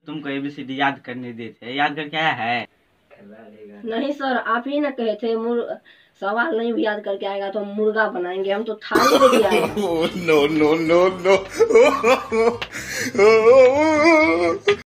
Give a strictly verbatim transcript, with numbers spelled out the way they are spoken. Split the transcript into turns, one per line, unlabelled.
तुमको एबीसीडी याद करने देते, याद करके आया है?
नहीं सर, आप ही ना कहे थे मुर सवाल नहीं भी याद करके आएगा तो हम मुर्गा बनाएंगे, हम तो थाली लेके आए हैं।
No no no no